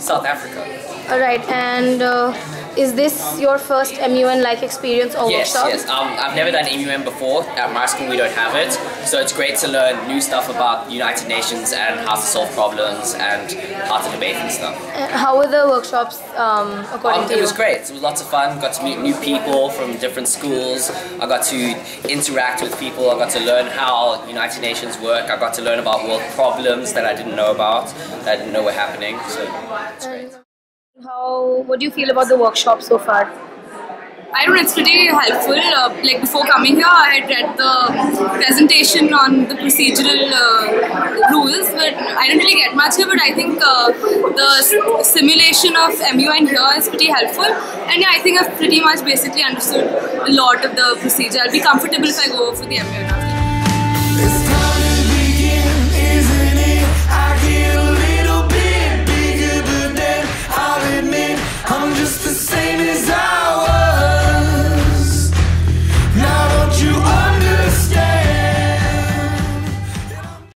South Africa. Alright, and is this your first MUN-like experience or workshop? Yes. I've never done MUN before. At my school we don't have it, so it's great to learn new stuff about the United Nations and how to solve problems and how to debate and stuff. How were the workshops according to you? It was great. It was lots of fun. Got to meet new people from different schools. I got to interact with people. I got to learn how United Nations work. I got to learn about world problems that I didn't know about, that I didn't know were happening. So it's great. What do you feel about the workshop so far? I don't know, it's pretty helpful. Like before coming here, I had read the presentation on the procedural rules, but I didn't really get much here. But I think the simulation of MUN here is pretty helpful. And yeah, I think I've pretty much basically understood a lot of the procedure. I'll be comfortable if I go for the MUN after. I'm just the same as I was.